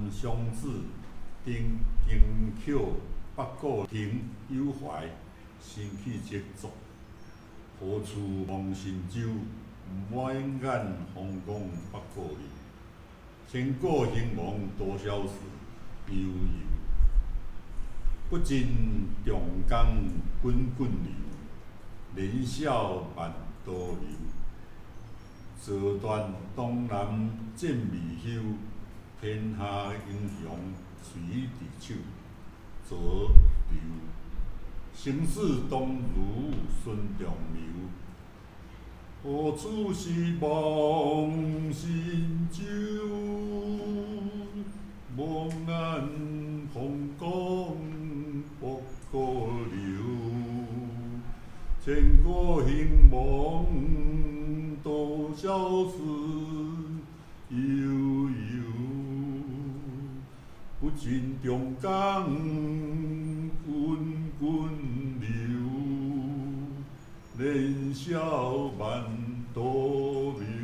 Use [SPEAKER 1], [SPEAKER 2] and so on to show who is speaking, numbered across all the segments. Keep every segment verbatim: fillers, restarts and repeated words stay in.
[SPEAKER 1] 相子，丁经巧，北固亭有怀，身气节作。何处望神州？满眼风光北固里。千古兴亡多少事，悠悠。不尽长江滚滚流，年少万多流。坐断东南渐未休，天下英雄随伫手。坐流，生死当如孙仲谋。何处是望神州？满眼风光北固流。千古兴亡多少事，悠悠。不尽长江滚滚流，年少万多流。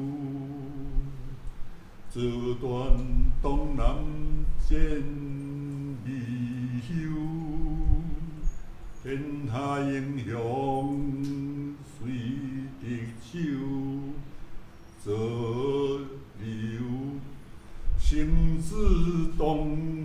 [SPEAKER 1] 坐断东南渐未休，天下英雄随伫手。坐流，生死当